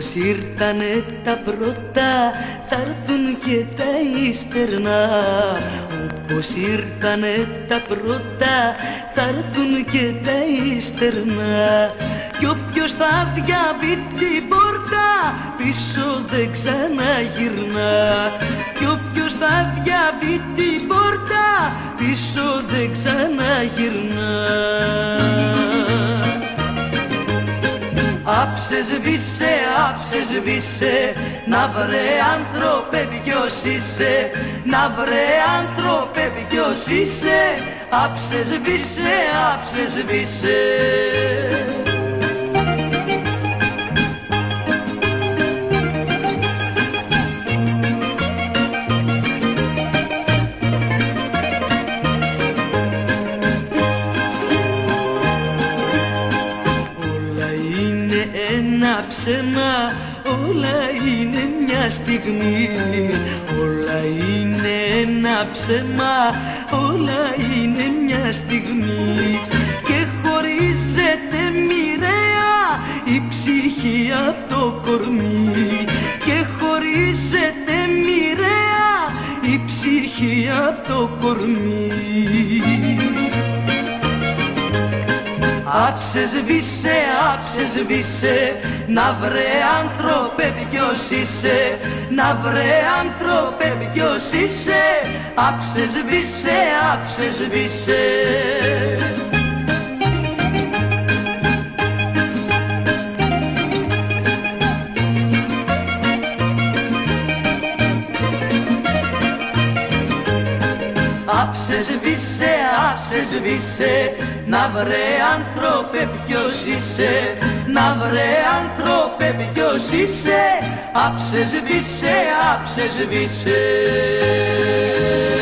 ήρθανε τα πρώτα, θα έρθουν και τα ύστερνα. Όπως ήρθανε τα πρώτα, θα έρθουν και τα ύστερνα. Κι όποιος θα διαβεί την πόρτα, πίσω δεν ξαναγυρνά. Κι όποιος θα διαβεί την πόρτα, πίσω δεν ξαναγυρνά. Άψε σβήσε, άψε σβήσε, να βρε άνθρωπε ποιος είσαι, να βρε άνθρωπε ποιος είσαι, άψε σβήσε, άψε σβήσε. Ένα ψέμα, όλα είναι μια στιγμή. Όλα είναι ένα ψέμα, όλα είναι μια στιγμή. Και χωρίζεται μοιραία η ψυχή απ' το κορμί. Και χωρίζεται μοιραία η ψυχή απ' το κορμί. Άψε σβήσε, άψε σβήσε, να βρε άνθρωπε ποιος είσαι, να βρε άνθρωπε ποιος είσαι, άψε σβήσε, άψε σβήσε. Άψε σβήσε, άψε σβήσε, να βρε άνθρωπε ποιος είσαι, να βρε άνθρωπε ποιος είσαι, άψε σβήσε, άψε σβήσε.